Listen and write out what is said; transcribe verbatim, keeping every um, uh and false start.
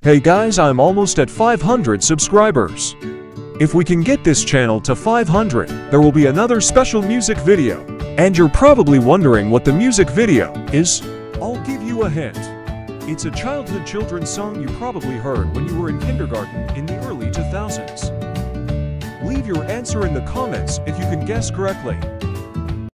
Hey guys, I'm almost at five hundred subscribers. If we can get this channel to five hundred, there will be another special music video. And you're probably wondering what the music video is. I'll give you a hint. It's a childhood children's song you probably heard when you were in kindergarten in the early two thousands. Leave your answer in the comments if you can guess correctly.